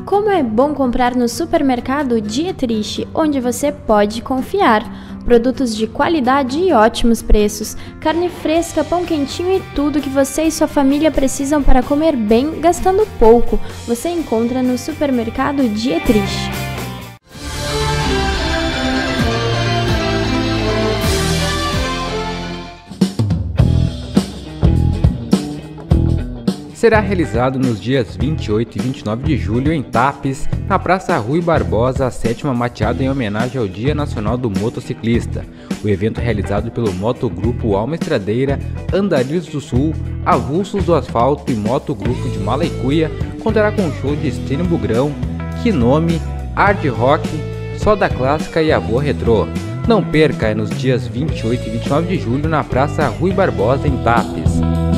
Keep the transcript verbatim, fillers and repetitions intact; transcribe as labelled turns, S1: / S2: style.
S1: Como é bom comprar no supermercado Dietrich, onde você pode confiar. Produtos de qualidade e ótimos preços, carne fresca, pão quentinho e tudo que você e sua família precisam para comer bem, gastando pouco. Você encontra no supermercado Dietrich.
S2: Será realizado nos dias vinte e oito e vinte e nove de julho em Tapes, na Praça Rui Barbosa, a sétima mateada em homenagem ao Dia Nacional do Motociclista. O evento é realizado pelo Motogrupo Alma Estradeira, Andarilhos do Sul, Avulsos do Asfalto e Motogrupo de Malaicuia, contará com show de Estênio Bugrão, Kinome, Hard Rock, Soda Clássica e Avô Retrô. Não perca, é nos dias vinte e oito e vinte e nove de julho na Praça Rui Barbosa em Tapes.